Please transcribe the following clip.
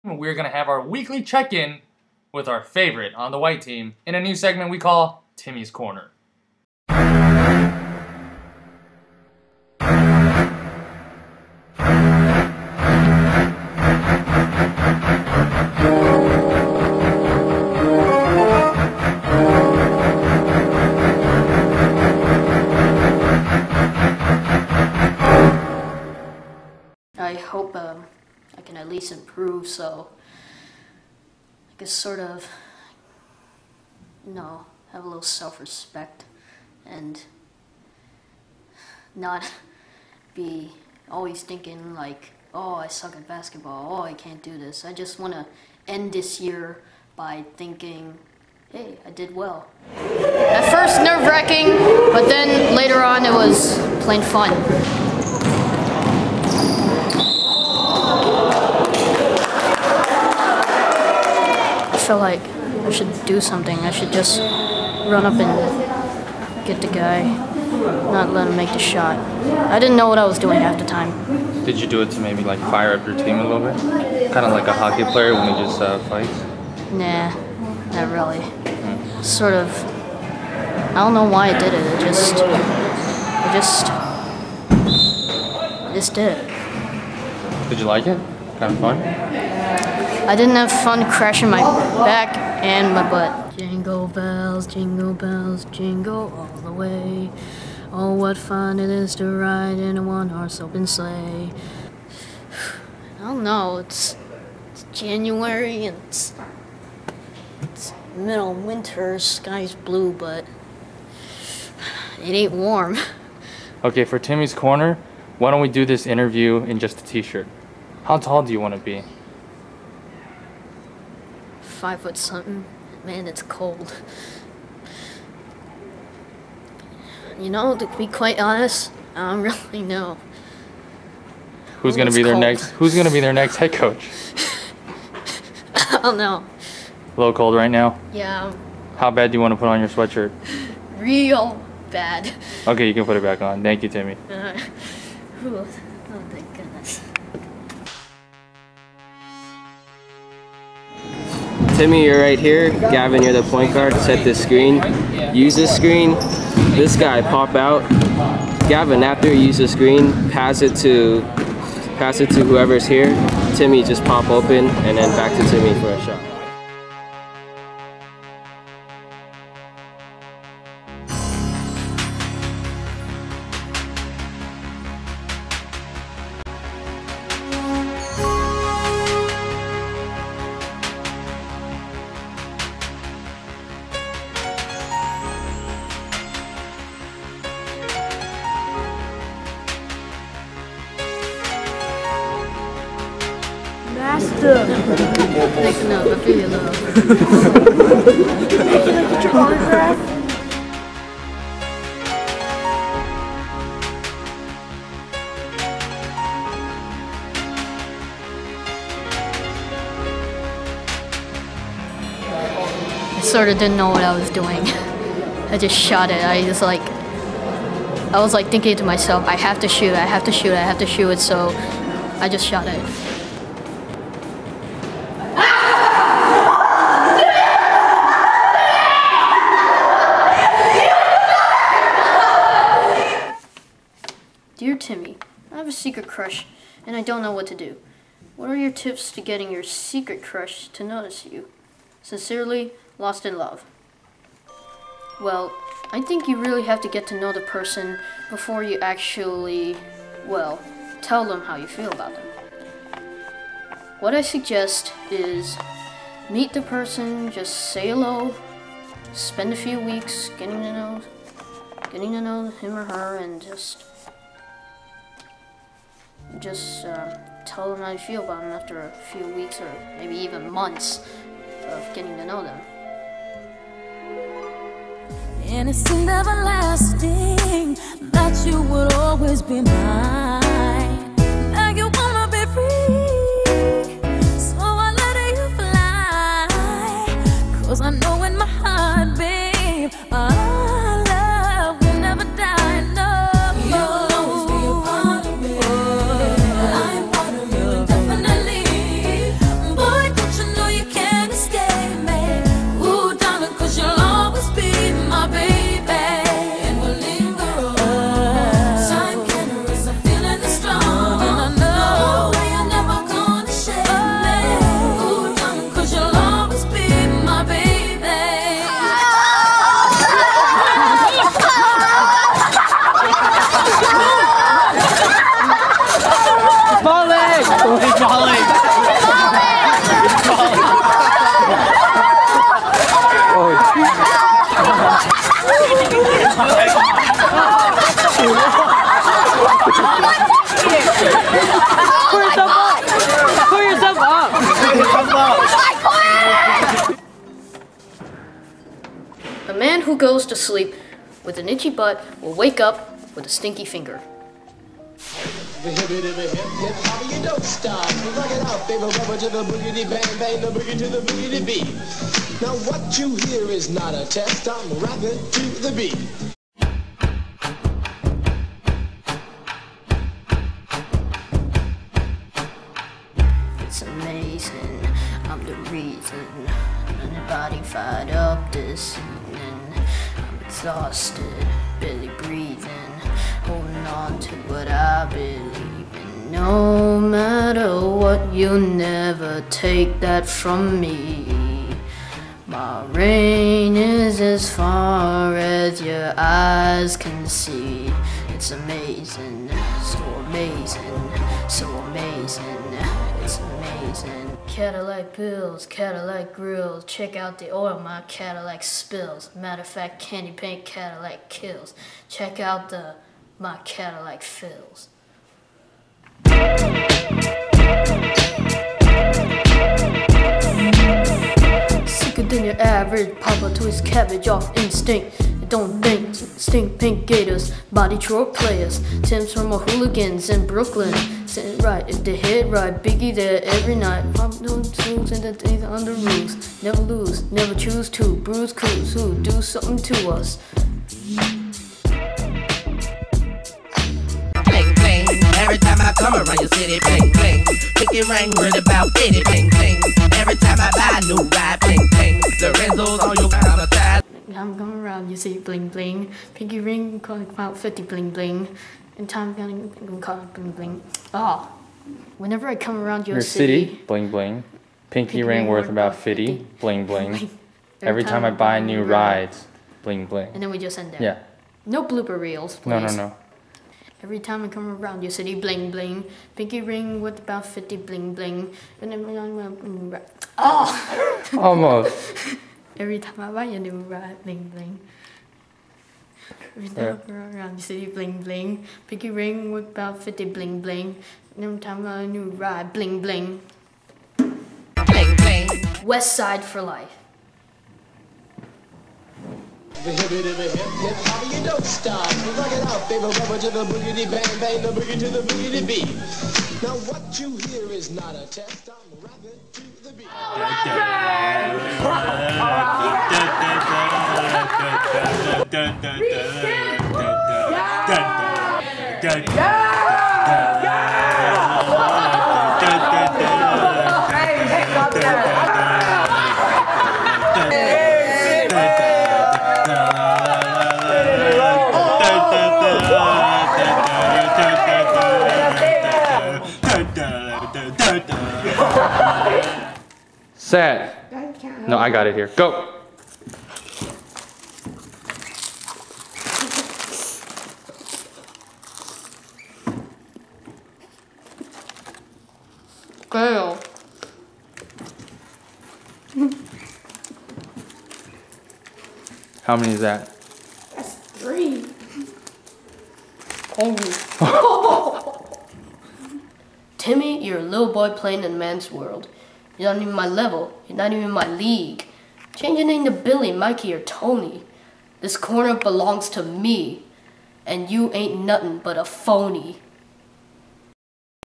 we're going to have our weekly check-in with our favorite on the white team in a new segment we call Timmy's Corner. I hope I can at least improve, so I can sort of, have a little self-respect and not be always thinking like, oh, I suck at basketball, oh, I can't do this. I just want to end this year by thinking, hey, I did well. At first nerve-wracking, but then later on it was plain fun. I feel like I should do something. I should just run up and get the guy, not let him make the shot. I didn't know what I was doing half the time. Did you do it to maybe like fire up your team a little bit? Kind of like a hockey player when he just fights? Nah, not really. Sort of, I don't know why I did it. I just did it. Did you like it? Kind of fun? I didn't have fun crashing my back and my butt. Jingle bells, jingle all the way. Oh, what fun it is to ride in a one-horse open sleigh. I don't know, it's January and it's middle of winter, sky's blue, but it ain't warm. Okay, for Timmy's Corner, why don't we do this interview in just a t-shirt? How tall do you want to be? 5 foot something. Man, it's cold. To be quite honest, I don't really know. Who's gonna be their next head coach? I don't know. A little cold right now? Yeah. How bad do you want to put on your sweatshirt? Real bad. Okay, you can put it back on. Thank you, Timmy. Oh, thank goodness. Timmy, you're right here. Gavin, you're the point guard. Set this screen. Use this screen. This guy, pop out. Gavin, after you use the screen, pass it to whoever's here. Timmy, just pop open, and then back to Timmy for a shot. Master! Take enough, I feel your love. Can I get your autograph? I sort of didn't know what I was doing. I just shot it. I was like thinking to myself, I have to shoot, so I just shot it. Dear Timmy, I have a secret crush and I don't know what to do. What are your tips to getting your secret crush to notice you? Sincerely, Lost in Love. Well, I think you really have to get to know the person before you actually, tell them how you feel about them. What I suggest is meet the person, just say hello, spend a few weeks getting to know him or her, and just tell them how you feel about them after a few weeks or maybe even months of getting to know them. Innocent, everlasting, that you would always be mine. Now you wanna be free, so I let you fly. 'Cause I know in my heart, babe, our love will never die. No, you'll always be a part of me. I'm part of you, definitely. Boy, goes to sleep with an itchy butt will wake up with a stinky finger. The hip, how you don't stop. Rock it out, baby, rubber to the boogity bang bang, the boogie to the boogity beat. Now what you hear is not a test, I'm rapping to the beat. It's amazing, I'm the reason anybody fired up this evening. I'm exhausted, barely breathing, holding on to what I believe in. No matter what, you'll never take that from me. My reign is as far as your eyes can see. It's amazing, so amazing, so amazing. It's amazing. Cadillac bills, Cadillac grills. Check out the oil my Cadillac spills. Matter of fact, candy paint Cadillac kills. Check out the my Cadillac fills. Sicker than your average Papa to his cabbage off instinct. Don't think, stink pink gators, body Detroit players. Tim's from a hooligans in Brooklyn. Sitting right, if they hit right, Biggie there every night. Pop no tools and the things on the rules. Never lose, never choose to. Bruise crews who do something to us. Bling bling, every time I come around your city, bling bling. Picky ring, worried about bitty, bling bling. Every time I buy a new ride, bling bling. Lorenzo's on your traumatized. I'm going around, you see bling bling. Pinky ring, calling about 50 bling bling. And time going call bling bling. Oh, whenever I come around your city, bling bling. Pinky ring worth about 50, bling bling. Every time I buy new rides, bling bling. And then we just end there. Yeah. No blooper reels, please. No. Every time I come around your city, bling bling. Pinky ring worth about 50 bling bling. And then oh, Almost. every time I buy a new ride, bling bling. Every time I go around the city, bling bling. Pinky ring with about 50 bling bling. And every time I buy a new ride, bling bling. Bling bling. West Side for life. The hip, how you don't stop. Rock it out, baby, rubber to the boogity bang bang, the boogie to the boogity beat. Now what you hear is not a test, I'm rapping to the beat. Sad. No, I got it here. Go. Girl. How many is that? That's 3. Oh. Timmy, you're a little boy playing in a man's world. You're not even my level. You're not even my league. Change your name to Billy, Mikey, or Tony. This corner belongs to me. And you ain't nothing but a phony.